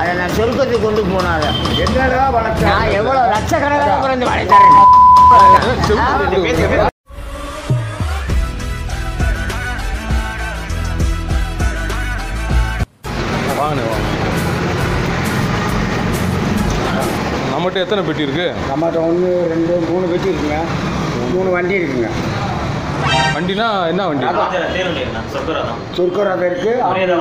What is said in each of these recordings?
அதை நான் சொருக்கத்துக்கு கொண்டு போனாத என்னடா வளர்ச்சி நான் எவ்வளோ லட்சக்கணக்கான பிறந்து வளர்த்தாரேன். வாங்க நம்மகிட்ட எத்தனை பெட்டி இருக்கு? நம்மகிட்ட 1 2 3 பெட்டி இருக்குங்க. 3 வண்டி இருக்குங்க. வண்டினா என்ன வண்டி? சொர்க்கராக இருக்கு.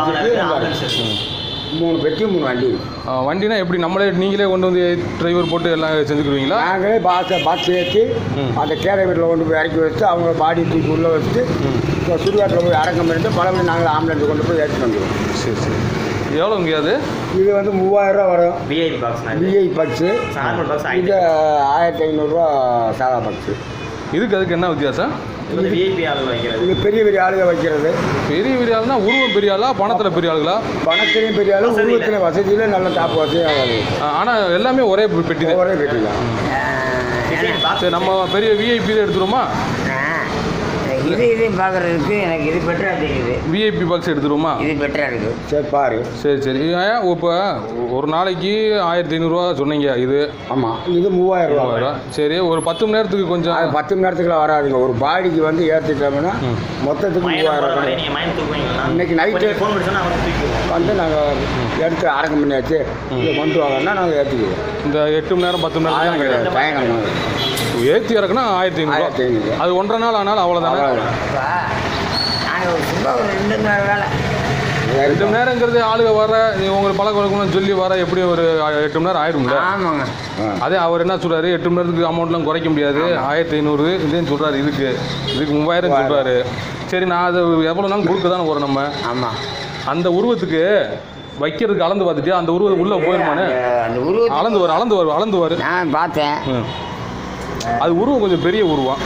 3 பெட்டி 3 வண்டி. வண்டினா எப்படி நீங்களே கொண்டு வந்து டிரைவர் போட்டு எல்லாம் செஞ்சுக்குவீங்களா? நாங்களே பாக்ஸ் ஏற்றி அந்த கேரை வீட்டில் கொண்டு போய் இறக்கி வச்சு அவங்க பாடி தூக்கி உள்ளே வச்சுட்டு சுடுகாட்டில் போய் அடக்கம் பண்ணிட்டு பழமொழி நாங்கள் ஆம்புலன்ஸ் கொண்டு போய் ஏற்றி வந்துடுவோம். சரி சரி. எவ்வளோங்க அது? இது வந்து 3000 ரூபா வரும் விஐபி பாக்ஸ். இது 1500 ரூபா சாதா பாக்ஸு. அதுக்கு என்ன வித்தியாசம்? விஐபி ஆளுங்க வைக்கிறது. இது பெரிய பெரிய ஆளுங்க வைக்கிறது. பெரிய ஆளுனா உருவம் பெரிய ஆளா, பணத்தில் பெரிய ஆளுங்களா? பணத்திலையும் பெரிய ஆளு, உருவத்திலையும் வசதியில் நல்ல டாப் வசதியாக. ஆனால் எல்லாமே ஒரே பெட்டி தான். ஒரே பெட்டி தான். சரி, நம்ம பெரிய விஐபி தான் எடுத்துருவோமா? இதையும் பார்க்குறதுக்கு எனக்கு இது பெட்டராக தெரியுது. விஐபி பாக்ஸ் எடுத்துருவோமா? இது பெட்டராக இருக்குது. சரி பாரு. சரி. இப்போ ஒரு நாளைக்கு 1500 ரூபா சொன்னீங்க. இது ஆமாம், இது 3000 ரூபா. சரி, ஒரு 10 மணி நேரத்துக்கு கொஞ்சம் 10 மணி நேரத்துக்குலாம் வராதுங்க. ஒரு பாடிக்கு வந்து ஏற்றிட்டோம்னா மொத்தத்துக்கு 3000 ரூபா. இன்னைக்கு நைட்டு வந்து நாங்கள் எடுத்து அடக்கம் பண்ணியாச்சு, இதை கொண்டு வாங்கன்னா நாங்கள் ஏற்றிக்குவோம். இந்த 8 மணி நேரம் 10 மணி நேரம் கிடையாது. பயங்கரமாக ஏற்றி இறக்குனா 1500. அது 1.5 நாள் ஆனாலும் அவ்வளோதானே? நாங்கள் சும்மா ஒரு 2 மணி நேரம் வேலை. 2 மணி நேரங்கிறது ஆளுக வர உங்களுக்கு பழக்க வழக்கம்னு சொல்லி வர எப்படி ஒரு 8 மணி நேரம் ஆயிடும்ல? ஆமாங்க. அதே அவர் என்ன சொல்கிறாரு, 8 மணி நேரத்துக்கு அமௌண்ட்லாம் குறைக்க முடியாது, 1500 இதுன்னு சொல்கிறாரு. இதுக்கு 3000 சொல்கிறாரு. சரி, நான் அது எவ்வளோ நாள் கொடுக்க தானே வரும் நம்ம? ஆமாம். அந்த உருவத்துக்கு வைக்கிறதுக்கு அளந்து பார்த்துட்டு அந்த உருவம் உள்ளே போயிருமானே? அந்த உருவம் அளந்து வரும். நான் பார்த்தேன். அது உருவம் கொஞ்சம் பெரிய உருவம்.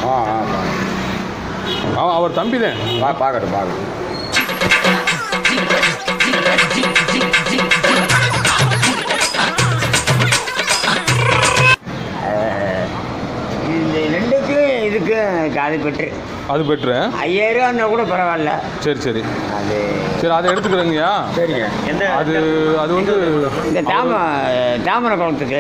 அவர் தம்பி தான். பார்க்கட்டும். இந்த ரெண்டுக்கும் இதுக்கு அது பெட்ரு. 5000 ரூபா கூட பரவாயில்ல. சரி. அதை எடுத்துக்கிறேங்கய்யா. சரிங்க. அது வந்து இந்த தாமரை குளத்துக்கு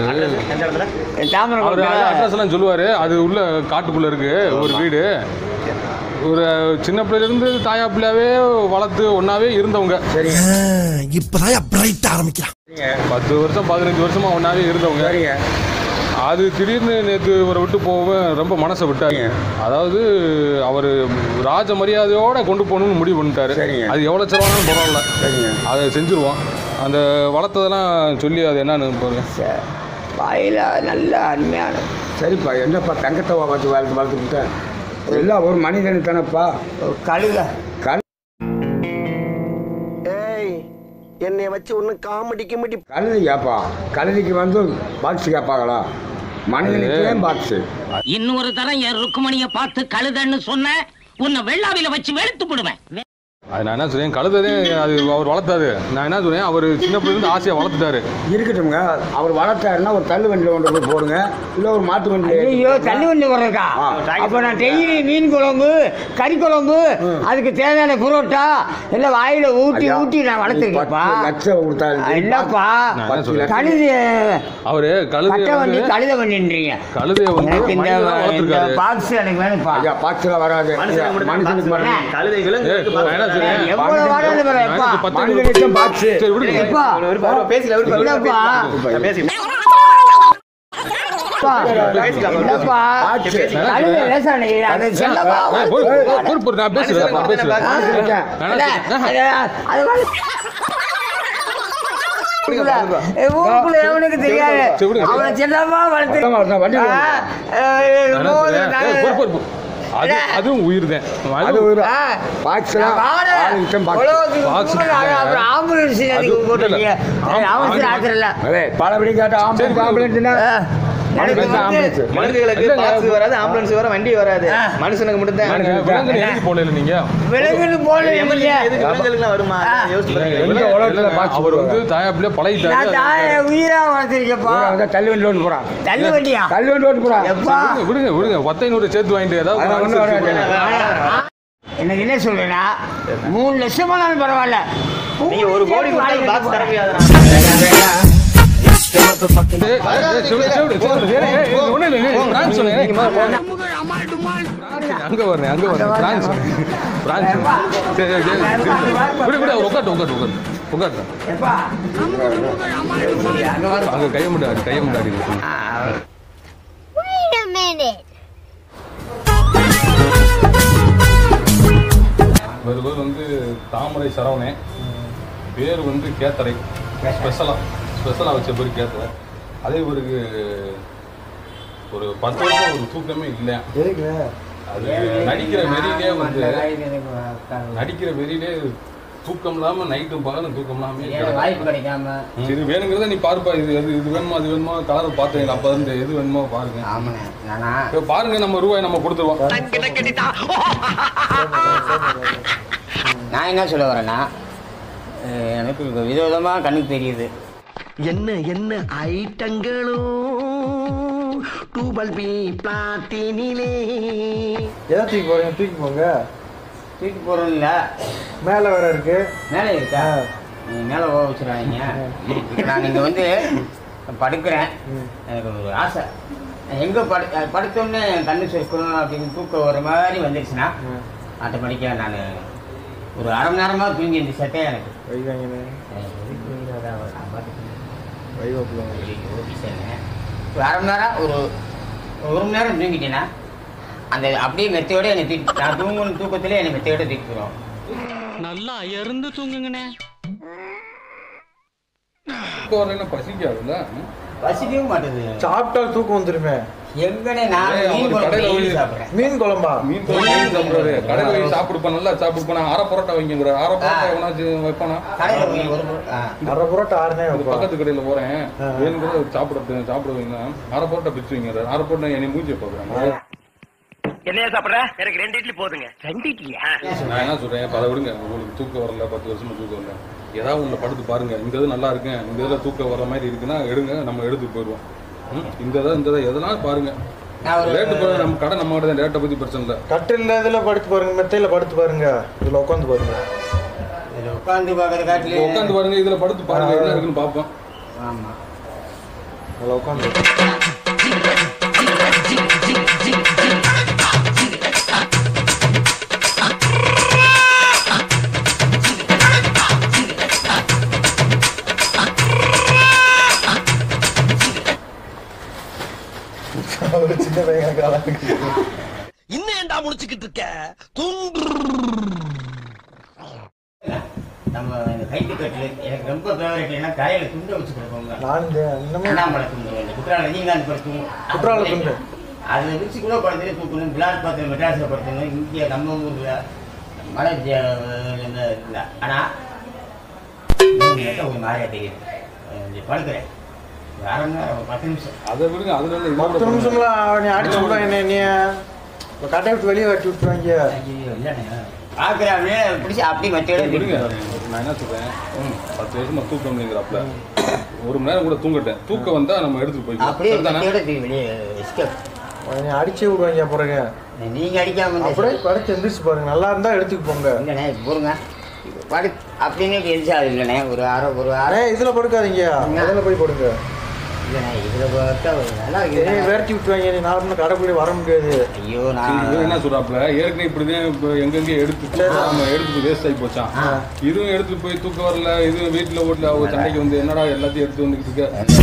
அவர் அட்ரஸ் எல்லாம் சொல்லுவார். அது உள்ள காட்டுக்குள்ளே இருக்குது ஒரு வீடு. ஒரு சின்ன பிள்ளையிலேருந்து தாயா பிள்ளையாவே வளர்த்து ஒன்றாவே இருந்தவங்க. சரி, இப்போதான் பிரைட் ஆரம்பிக்கிறான். 10 வருஷம் 15 வருஷமாக ஒன்றாவே இருந்தவங்க. சரிங்க. அது திடீர்னு நேற்று இவரை விட்டு போவேன் ரொம்ப மனசை விட்டாங்க. அதாவது அவர் ராஜ மரியாதையோடு கொண்டு போகணும்னு முடிவு பண்ணிட்டாரு. அது எவ்வளோ செலவானாலும் பரவாயில்ல, அதை செஞ்சுருவோம். அந்த வளர்த்ததெல்லாம் சொல்லி அது என்னன்னு பாருங்க. வாயில் நல்ல அருமையான. சரிப்பா, என்னப்பா தங்கத்தை பார்த்து வளர்த்துக்கிட்டேன். எல்லாம் ஒரு மனிதனு தானப்பா. கழுத என்னை வச்சு ஒன்றும் காமெடிக்கு கழுதி கேப்பா. கழுதிக்கு வந்து பாக்ஸ் கேட்பாங்களா? மனிதனுக்கே பாக்ஸ். இன்னொரு தரம் என் ருக்குமணியை பார்த்து கழுதன்னு சொன்ன உன்னை வெள்ளாவில வச்சு வெளுத்து போடுவேன். அது நான் என்ன சொன்னேன், கழுததே அது அவர் வளர்த்தாரு. நான் என்ன சொன்னேன், அவர் சின்ன பிள்ளைலேருந்து ஆசையாக வளர்த்துட்டாரு. இருக்கட்டும்ங்க, அவர் வளர்த்தாருன்னா ஒரு தள்ளு வண்டியில் கொண்டு போய் போடுங்க, இல்லை ஒரு மாட்டு வண்டி. ஐயோ, தள்ளு வண்டி போடுறக்கா? அப்போ நான் டெய்லி மீன் குழம்பு, கறி குழம்பு, அதுக்கு தேவையான புரோட்டா எல்லாம் வாயில ஊட்டி நான் வளர்த்துருக்கேன்ப்பா. லட்சம் கொடுத்தா இல்லப்பா. கழுது அவரு கழுத வண்டி கழுத வண்டின்றீங்க. கழுதைய வந்து இந்த பாக்ஸ் எனக்கு வேணும்ப்பா. பாக்ஸ்ல வராது, மனுஷனுக்கு மட்டும். கழுதை விலங்கு எவ்வளவு வராது மனிதனுக்கு பாக்ஸ். சரி விடுங்க. நான் பேசுறேன். எவனுக்கு தெரியாது. அவனை செல்லமா வளர்த்து அதுவும் உயிர் தான். பலபடி கேட்ட மனிதர்களுக்கு பாக்ஸ் வராது, ஆம்புலன்ஸ் வர வண்டி வராது, மனுஷனுக்கு மட்டும் தான். போல நீங்க விலங்குகளுக்கு வருமா? அவர் வந்து தாயா பிள்ளை பழகிட்டாரு. உயிரா வளர்த்துருக்கப்பா. தள்ளு வண்டி ஓட்டு போறான். தள்ளு வண்டியா? தள்ளு வண்டி ஓட்டு போறான். விடுங்க 1500 சேர்த்து வாங்கிட்டு ஏதாவது எனக்கு என்ன சொல்றேன்னா 3 லட்சமானாலும் பரவாயில்ல, நீங்க ஒரு கோடி கொடுத்தாலும் பாக்ஸ் தர முடியாது. அங்க வரேன் பிரான்ஸ் உட்காட்டு அங்க கைய முடியாது Wait a minute. இவர் வந்து தாமரை சரவணே, பேர் வந்து கேத்தரை, ஸ்பெஷலாக வச்ச பேர் கேத்தரை. அதே இவருக்கு ஒரு 10 வருஷம் ஒரு தூக்கமே இல்லை. அது நடிக்கிற வெறியிலே தூக்கம் இல்லாம நைட்டும் பகலும் தூக்கம் இல்லாம வாய்ப்பு கிடைக்காம. இது வேணுங்கிறத நீ பாருப்பா, இது வேணுமா அது வேணுமா கலர் பார்த்தேன் அப்ப இருந்து எது வேணுமோ பாருங்க. ஆமாண்ணே பாருங்க, நம்ம ரூபாய் நம்ம கொடுத்துருவோம். நான் என்ன சொல்ல வரேன்னா, எனக்கு விதவிதமாக கண்ணுக்கு தெரியுது. என்ன ஐட்டங்களும் டூபல் பி பிளாட்டினிலே. எதை தூக்கி போறீங்க? தூக்கி போங்க. தூக்கி போகிறோம் இல்லை, மேலே வேற இருக்கு. மேலே இருக்கா? மேலே போக வச்சுருவாங்க. நான் இங்கே வந்து படுக்கிறேன், எனக்கு ஒரு ஆசை. எங்கே படுத்தோன்னே கண்ணு சொற்கணும் அப்படின்னு தூக்கம் வர மாதிரி வந்துடுச்சுன்னா ஆட்டோமேட்டிக்காக நான் ஒரு அரை மணி நேரமாக தூங்கி இந்த சட்டையை எனக்கு ஒரு அரை மணி நேரம் ஒரு மணி நேரம் தூங்கிட்டேன்னா அந்த அப்படியே மெத்தையோட என்னை தூக்கி, நான் தூங்கணும் தூக்கத்திலே என்னை மெத்தையோட தூக்கி போடுவோம். நல்லா இருந்து தூங்குங்கண்ணே. பசிக்காதுல்ல? பசிக்கவும் மாட்டேது. சாப்பிட்டா தூக்கம் வந்துருமே. எங்கனே நான் மீன் குழம்பு சாப்பிட்றேன். மீன் குழம்பா? மீன் சாப்பிடுறாரு. கடையில் போய் சாப்பிடுப்பா, நல்லா சாப்பிடுப்பா. அரை பரோட்டா வைங்கிற அரை பரோட்டா எவனாச்சும் வைப்பானா? அரை பரோட்டா ஆறுனே பக்கத்து கடையில் போறேன், வேணுங்கிறத சாப்பிட வைங்க. அரை பரோட்டா பிச்சு வைங்க. அரை பரோட்டா என்னை மூஞ்சியை பார்க்குறாங்க. என்னையா சாப்பிடுற? எனக்கு 2 இட்லி போதுங்க. 2 இட்லியா? நான் என்ன சொல்றேன், பல விடுங்க. உங்களுக்கு தூக்கம் வரல, 10 வருஷமா தூக்கம் வரல, ஏதாவது ஒன்று படுத்து பாருங்க. இந்த இது நல்லா இருக்கு, இந்த இதில் தூக்கம் வர மாதிரி இருக்குன்னா எடுங்க, நம்ம எடுத்து போயிடுவோம். இந்த எதனாலும் பாருங்க. ரேட்டு நம்ம கடை நம்ம கடை தான், ரேட்டை பற்றி பிரச்சனை இல்லை. கட்டில் இதில் படுத்து பாருங்க, மெத்தையில் படுத்து பாருங்க, இதில் உட்காந்து பாருங்க. உட்காந்து பார்க்குற காட்டில் உட்காந்து பாருங்க, இதில் படுத்து பாருங்க என்ன இருக்குன்னு பார்ப்போம். ஆமாம், அதில் உட்காந்து சின்ன பையன் இன்னும் ஏன்டா முடிச்சுக்கிட்டு இருக்க? நம்ம கைட்டு கட்டில் எனக்கு ரொம்ப ஃபேவரட். ஏன்னா காலையில் துண்டை வச்சு கொடுப்போங்க. நான் இந்த அண்ணாமலை துண்டு, குற்றால ரஜினிகாந்த் படுத்தும், குற்றால துண்டு அதில் வச்சு கூட படுத்துட்டு தூக்கணும். பிளாட் பார்த்து மெட்ராஸில் படுத்தணும். இங்கே நம்ம ஊரில் மழை இல்லை. ஆனால் ஒரு மாதிரியா தெரியுது. படுக்கிறேன் ஒரு அரை மணி நேரம், 10 நிமிஷம். அதை விடுங்க. அதுல 10 நிமிஷம்லாம் நீ அடிச்சு விட என்ன நீ கட்டை விட்டு வெளியே வச்சு விட்டுருவாங்க. இல்லைண்ணே பார்க்குறாங்க பிடிச்சி அப்படி மற்ற விடுங்க. நான் என்ன சொல்றேன், 10 வருஷமா தூக்கம் இல்லைங்கிறப்பல 1 மணி நேரம் கூட தூங்கட்டேன். தூக்கம் வந்தா நம்ம எடுத்துட்டு அப்படியே போயிடுவோம். வெளியே எஸ்கேப் நீ அடிச்சே விடுவாங்க பிறகு. நீங்கள் அடிக்காம அப்படியே படுத்து எந்திரிச்சு பாருங்க, நல்லா இருந்தா எடுத்துக்கு போங்க. இல்லைண்ணே போருங்க படு அப்படின்னு எரிச்சாது. இல்லைண்ணே ஒரு அரை இதில் படுக்காதீங்க, அதில் போய் படுங்க. இல்லைண்ணே இதில் பார்த்தா நல்லா வேர்த்தி விட்டுருவாங்க. நீ நார்மலாக கடைக்குள்ளே வர முடியாது. ஐயோ நான் என்ன சொல்றாப்புல, ஏற்கனவே இப்படிதான் இப்போ எங்கெங்கே எடுத்துட்டு நம்ம எடுத்துட்டு வேஸ்ட் ஆகி போச்சான். இதுவும் எடுத்துட்டு போய் தூக்கம் வரல, இதுவும் வீட்டில் ஓட்டல, அவங்க சண்டைக்கு வந்து என்னடா எல்லாத்தையும் எடுத்து வந்துக்கிட்டு இருக்க.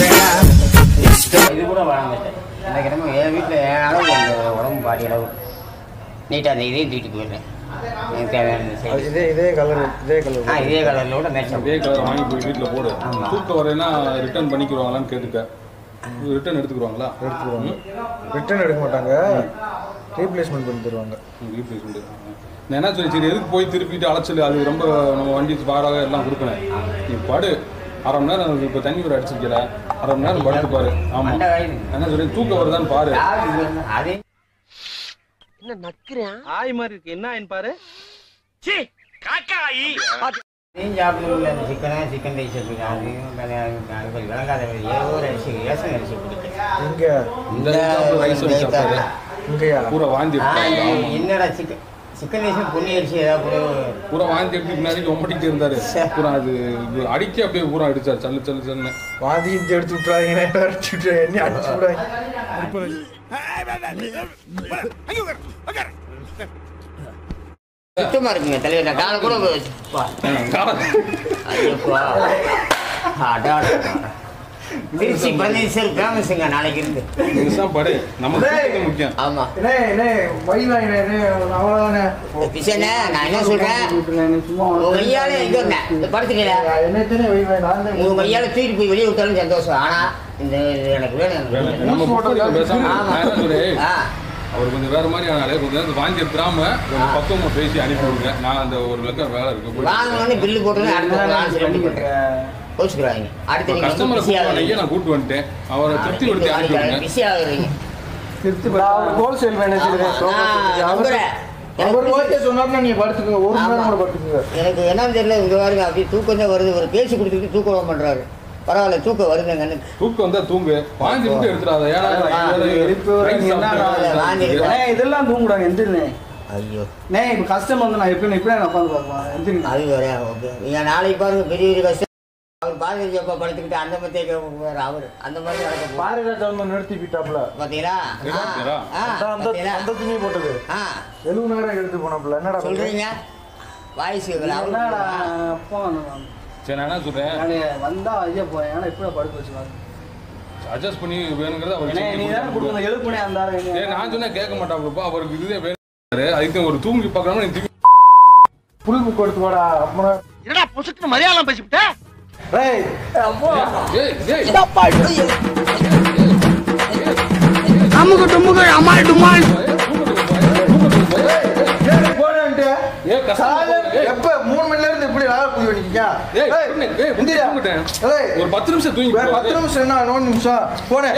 இது கூட வராங்க. எனக்கு என்னமோ என் வீட்டில் என் அளவு அந்த உடம்பு பாடி அளவு நீட்டாக அந்த இதையும் தூக்கிட்டு போயிடுறேன். எனக்கு தேவையான இதே கலர் இதே கலரில் கூட மேட்ச் அதே கலர் வாங்கி போய் வீட்டில் போடு. தூக்கம் வரேன்னா ரிட்டர்ன் பண்ணிக்கிறாங்களான்னு கேட்டுக்க. ரிட்டர்ன் எடுத்துக்குவாங்களா? எடுத்துக்குவாங்க. ரிட்டர்ன் எடுக்க மாட்டாங்க, ரீப்ளேஸ்மெண்ட் பண்ணி தருவாங்க. ரீப்ளேஸ்மெண்ட் நான் என்ன சொல்லி, சரி எதுக்கு போய் திருப்பிட்டு அலைச்சல், அது ரொம்ப நம்ம வண்டி வாடகை எல்லாம் கொடுக்கணும். நீ படு, அரை மணி நேரம். இப்போ தண்ணி ஒரு அடிச்சிருக்கிற, அரை மணி நேரம் படுத்து பாரு. ஆமாம், என்ன சொல்லி தூக்கம் வருதான்னு பாரு. அதே என்ன நக்கிறேன் ஆய் மாதிரி இருக்கு. என்ன ஆயின்னு பாரு. சீ காக்கா ஆயி. சாப்பிடுங்க. அந்த சிக்கன் ரைஸ் விளங்காத ஏதோ ஒரு அரிசி ரேஷன் அரிசி பிடிக்கும். இங்கே இந்த ரைஸ் வச்சு சாப்பிட்டாரு இங்கேயா பூரா வாந்தி. என்னடா சிக்கன் ரைஸ் பொன்னி அரிசி ஏதாவது பூரா வாந்தி எடுத்து முன்னாடி ஒம்பட்டிட்டு இருந்தாரு. பூரா அது அடிக்க அப்படியே பூரா அடிச்சார். சல்லு சல்லு சல்லுன்னு வாந்தி எடுத்து விட்டுறாங்க, அடிச்சு விட்டுறாங்க, என்ன அடிச்சு விடுறாங்க. சுத்தமா இருக்குங்க தலைவர். காலை கூட திருச்சி பிரதேசம் ஃபேமஸுங்க நாளைக்கு இருந்து. இதுதான் படை நமக்கு முக்கியம். ஆமா அவ்வளோதானே. பிச்சைண்ணே, நான் என்ன சொல்றேன், உங்க கையால இது படுத்துக்கல, உங்க கையால தூக்கிட்டு போய் வெளியே விட்டாலும் சந்தோஷம். ஆனா இந்த எனக்கு வேணும். அவர் கொஞ்சம் வேற மாதிரி ஆனாலே கொஞ்சம் வாங்கி எடுத்துடாம பக்குவமா பேசி அனுப்பி விடுங்க. நான் அந்த ஒரு லட்சம் வேலை இருக்கு வாங்கணும்னு பில்லு போட்டு அடுத்த போச்சுக்கிறாங்க. அடுத்த கஸ்டமரை நான் கூட்டு வந்துட்டேன். அவரை திருப்தி படுத்தி அனுப்பி விடுங்க. பிஸி ஆகுறீங்க. ஹோல்சேல் மேனேஜர் அவர் ஓகே சொன்னார்னா நீங்க படுத்துக்கோங்க, ஒரு மணி நேரம் கூட படுத்துக்கோங்க. எனக்கு என்னன்னு தெரியல, இங்க பாருங்க அப்படியே தூக்கம் தான் வருது. ஒரு பேசி கொடுத்துட்டு தூக்கம் பண்றாரு. பரவாயில்ல, தூக்கம் வருதுங்க. தூக்கம் வந்தா தூங்கு, வாங்கி மட்டும் எடுத்துடாத. இதெல்லாம் தூங்குறாங்க. எந்திரினே ஐயோ நே, இப்போ கஸ்டமர் வந்து நான் எப்படி நான் உட்காந்து பார்ப்பேன். எந்திரிங்க. அது வேற. ஓகே, நீங்க நாளைக்கு பாருங்க பெரிய பெரிய கஷ்டம். அவர் பாரதி ஜப்பா படுத்துக்கிட்டு அந்த மாதிரி வேற அவரு அந்த மாதிரி நடக்க பாரதிராஜா நிறுத்தி விட்டாப்ல பாத்தீங்களா? அந்த துணி போட்டது 70,000 எடுத்து போனாப்ல. என்னடா சொல்றீங்க? வாய்ஸ் சரி, நான் என்ன சொல்றேன், வந்தா ஐயா போறேன். ஏன்னா இப்ப படுக்க வச்சுருவாங்க. அட்ஜஸ்ட் பண்ணி வேணுங்கிறத அவர் நீ தானே கொடுக்கணும். எழுப்புனே அந்த நான் சொன்னா கேட்க மாட்டாங்கப்பா. அவருக்கு இதுவே வேணும். அதுக்கு ஒரு தூங்கி பார்க்கறாம நீ புல் புக் எடுத்து வாடா. அப்புறம் என்னடா பொசுக்கு மலையாளம் பேசிவிட்ட? ஏய் அப்போ அமுகு டுமுகு அமால் டுமால் எப்ப 3 மணில இருந்து இப்படி குதி பண்ணிக்கியா? ஒரு 10 நிமிஷம் தூங்கி 10 நிமிஷம் என்ன 9 நிமிஷம் போனே.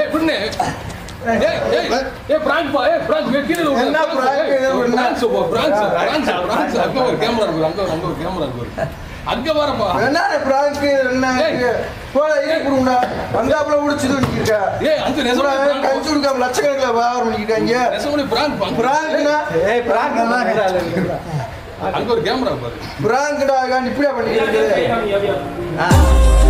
அங்க வரப்பா என்ன பிராங்க் என்ன போல இருக்குடா. அங்காப்ல உடிச்சிட்டு நிக்கிற. அங்க கஞ்சி குடிக்காம லட்சக்கணக்கில் வியாபாரம் பண்ணிக்கிட்டாங்க. பிராங்க்னா அங்க ஒரு கேமரா பாரு. பிராங்க்டா இப்படியா பண்ணிக்கிறது?